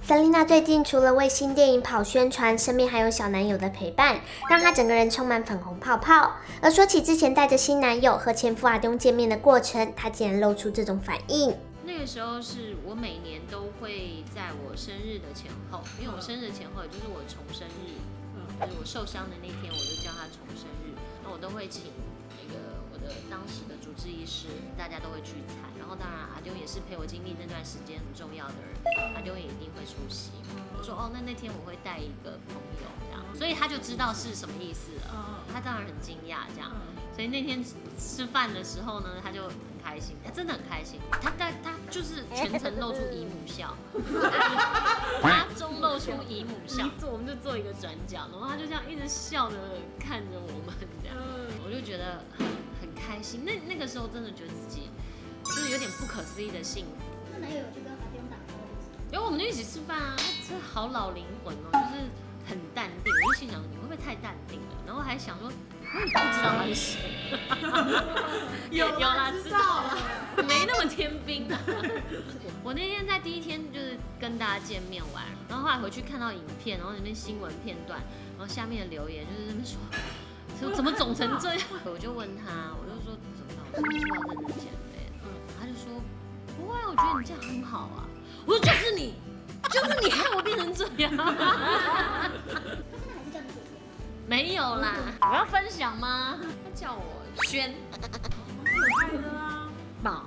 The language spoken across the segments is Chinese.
Selina 最近除了为新电影跑宣传，身边还有小男友的陪伴，让她整个人充满粉红泡泡。而说起之前带着新男友和前夫阿东见面的过程，她竟然露出这种反应。 那个时候是我每年都会在我生日的前后，因为我生日的前后也就是我重生日，就是我受伤的那天，我就叫他重生日，那我都会请那个我的当时的主治医师，大家都会聚餐，然后当然阿丢也是陪我经历那段时间很重要的人，阿丢也一定会出席。我说哦，那天我会带一个朋友这样，所以他就知道是什么意思了，他当然很惊讶这样，所以那天吃饭的时候呢，他就很开心，他真的很开心，他就是全程露出姨母笑，他中露出姨母笑，我们就做一个转角，然后他就这样一直笑着看着我们这样，我就觉得很开心。那个时候真的觉得自己就是有点不可思议的幸福。 那男友有去跟阿东打招呼？ 然后我们就一起吃饭啊，这好老灵魂哦，就是很淡定。我就心想，你会不会太淡定了？然后还想说，我也不知道他是谁。有啦，知道了，没那么天兵啊。我那天在第一天就是跟大家见面完，然后后来回去看到影片，然后里面新闻片段，然后下面的留言就是那边说怎么肿成这样？我就问他，我就说怎么了？我是不是要认真减肥？他就说不会啊，我觉得你这样很好啊。我说就是你害我变成这样。 他现在还是叫你姐姐？ 没有啦，我要分享吗？他叫我轩， 可爱的啊， 宝，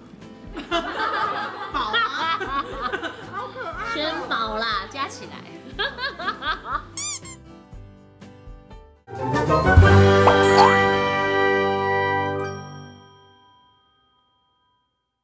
宝啊，好可爱、哦， 轩宝啦，加起来。